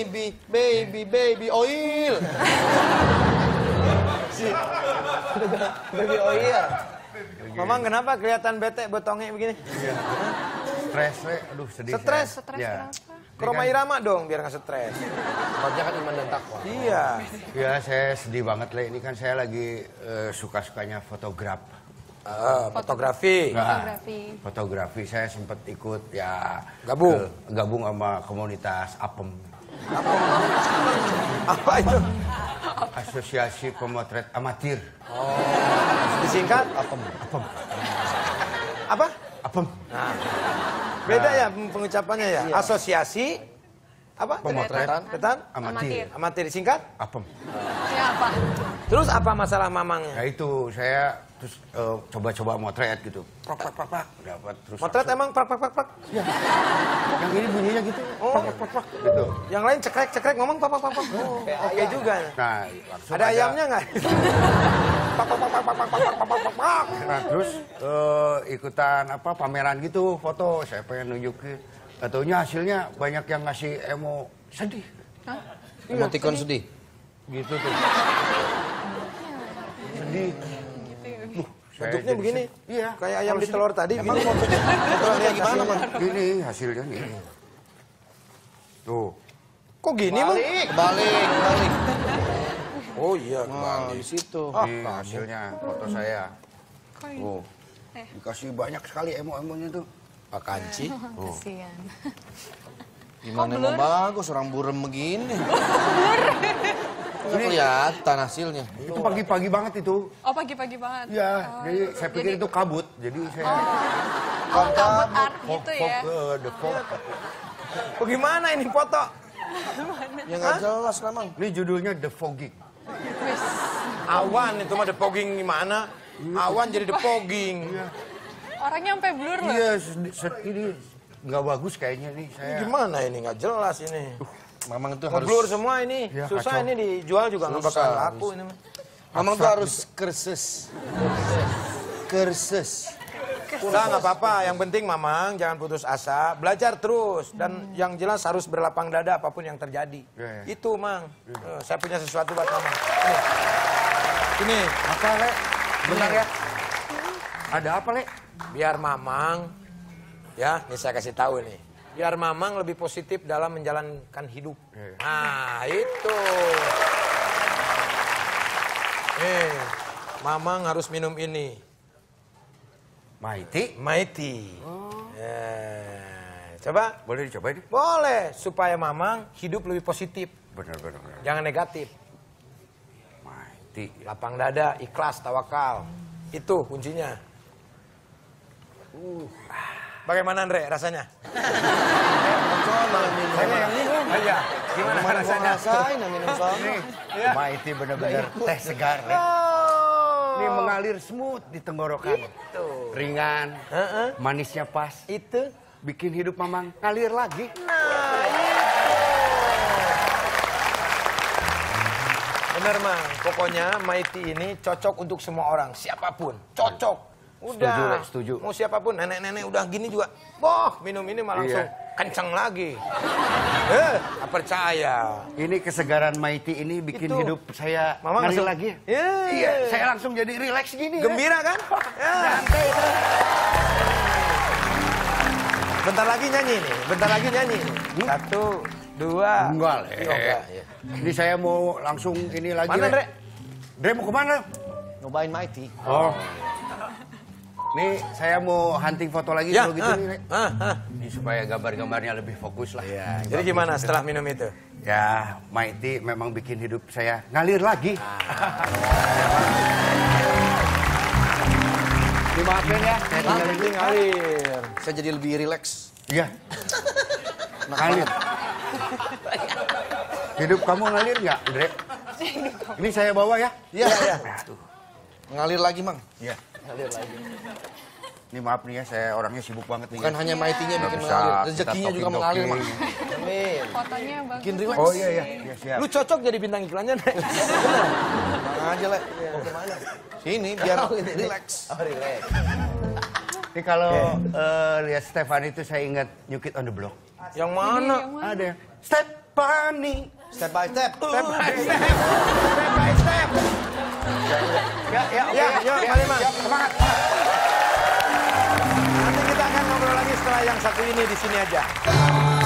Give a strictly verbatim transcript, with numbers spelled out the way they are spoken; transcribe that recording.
baby, baby, baby oil. Baby oil. Mamang kenapa kelihatan bete botongnya begini? Iya. Stres, we. Aduh sedih. Stres? saya. Stres Ya. kenapa? Ke Roma Irama dong biar nggak stres. Tempatnya kan iman dan takwa. Iya. Ya saya sedih banget, Le. Ini kan saya lagi eh, suka-sukanya fotograf. Ah, fotografi. Nah, Fotografi. fotografi saya sempat ikut ya Gabung. ke- gabung sama komunitas APEM. Apa itu? Asosiasi Pemotret Amatir. Disingkat? APEM. APEM. Apa? APEM. Beda ya pengucapannya ya. Asosiasi apa? Pemotretan. Pemotretan Amatir. amatir disingkat? APEM. Ya apa? Terus apa masalah mamangnya? Nah itu saya terus eh, coba-coba motret gitu. Prak prak prak prak dapat terus. Motret langsung- emang prak prak prak prak. Yang ini bunyinya gitu. Oh. Prak prak prak prak gitu. Yang lain cekrek cekrek ngomong prak prak prak prak. Oh, oke juga. Nah, langsung Ada ayamnya nggak? Pak pak pak pak pak pak pak pak pak pak. Nah, terus eh, ikutan apa pameran gitu, foto. Saya pengen nunjukin. Nggak taunya hasilnya banyak yang ngasih emo sedih. Emoticon sedih. Gitu tuh. Sedih. Duh, saya Bentuknya jadi begini. sedih. Iya. Kayak ayam di telur tadi. Emang begini. fotonya, fotonya gimana, Bang? Ini hasilnya nih. Tuh. Kok gini mang? Balik, balik. Oh iya. Nah, di situ. Ini hasilnya foto saya. Oh. Eh. Dikasih banyak sekali emo-emonya tuh. Pak Kanci. Kasihan. Gimana emang bagus, orang burem begini. Nggak kelihatan hasilnya. Itu pagi-pagi banget itu. Oh pagi-pagi banget. Iya, Oh, jadi saya pikir itu kabut. Jadi saya Oh kabut art fog, gitu fog, ya. eh, the fog. Bagaimana ini foto? Ya nggak jelas lah, Mang. Ini judulnya The Fogging. Wis. Awan itu mah the fogging gimana? Awan jadi the fogging. Orangnya sampai blur loh. Iya, sed- sed- ini nggak bagus kayaknya nih Ini saya. gimana ini nggak jelas ini. Mamang itu harus... Ngeblur semua ini. Ya, Susah kacau. ini dijual juga nggak bakal Susah. laku ini mah. Mamang tuh harus kerses. Kerses. Udah nggak apa-apa, yang penting Mamang jangan putus asa, belajar terus dan yang jelas harus berlapang dada apapun yang terjadi. Ya, ya. Itu Mang. Eh, saya punya sesuatu buat Mamang. Ini. Ini Apa, Le? Bentar ya. Ada apa, Le? biar Mamang ya, ini saya kasih tahu nih. Biar Mamang lebih positif dalam menjalankan hidup. Ya, ya. Nah, itu. Eh, Mamang harus minum ini. Mighty. Mighty. Eh, coba. Boleh dicoba ini? Boleh, supaya Mamang hidup lebih positif. Benar, benar, benar. Jangan negatif. Mighty. Lapang dada, ikhlas, tawakal. Itu kuncinya. Uh. Bagaimana Andre rasanya? Saya yang minum. Iya. Gimana Mana gua rasanya? ngerasain yang minum sono. Mighty benar-benar teh segar, Le. Oh. Ini mengalir smooth di tenggorokan. Ringan, Heeh. manisnya pas. Itu. Bikin hidup Mamang ngalir lagi. Nah, itu. Bener Mang, pokoknya Mighty ini cocok untuk semua orang, siapapun. Cocok. Udah. Setuju, Le, setuju. Mau siapapun, nenek-nenek udah gini juga. Boh, minum ini malah langsung Iya. kenceng lagi. Eh, nggak percaya. Ini kesegaran Mighty ini bikin Itu. hidup saya Mama ngalir langsung- lagi. Iya. Iya, saya langsung jadi rileks gini. Le. Gembira kan? Ya. Bentar lagi nyanyi nih, bentar lagi nyanyi. Satu, dua. Enggak, Le. Oh, enggak, ya. Ini saya mau langsung ini lagi. Mana, Le. Dre? Dre mau kemana? Nyobain Mighty. Oh. Nih saya mau hunting foto lagi Ya, kalau gitu ah, nih. Le. ah, ah. Ini supaya gambar-gambarnya lebih fokus lah. Ya, jadi gimana setelah minum itu? Ya, Mighty memang bikin hidup saya ngalir lagi. Dimaafin ya, saya tinggalin Ini ngalir. Saya jadi lebih rileks. Iya. Ngalir. Hidup kamu ngalir nggak, Dre? Ini saya bawa ya. Iya, iya. Aduh. Ngalir lagi, Mang. Iya. Ini maaf nih ya, saya orangnya sibuk banget nih. Bukan ya. hanya Mighty-nya Nggak bikin bisa mengalir, kita rezekinya juga talking-talking. mengalir, Mang. Amin. Fotonya bagus. Bikin rileks. Oh iya iya, iya siap. Lu cocok jadi bintang iklannya, Nek. Tenang aja, Le. Mau kemana? Sini, biar rileks. Oh, relax. Ini kalau eh, lihat Stefan itu saya ingat New Kid on the Block. Yang mana? Yang mana? Ada yang step panik. Step by step. Step by step. Step by step. Ya, ya, Ya, yuk, Pak Liman. Siap, semangat. Nanti kita akan ngobrol lagi setelah yang satu ini di sini aja.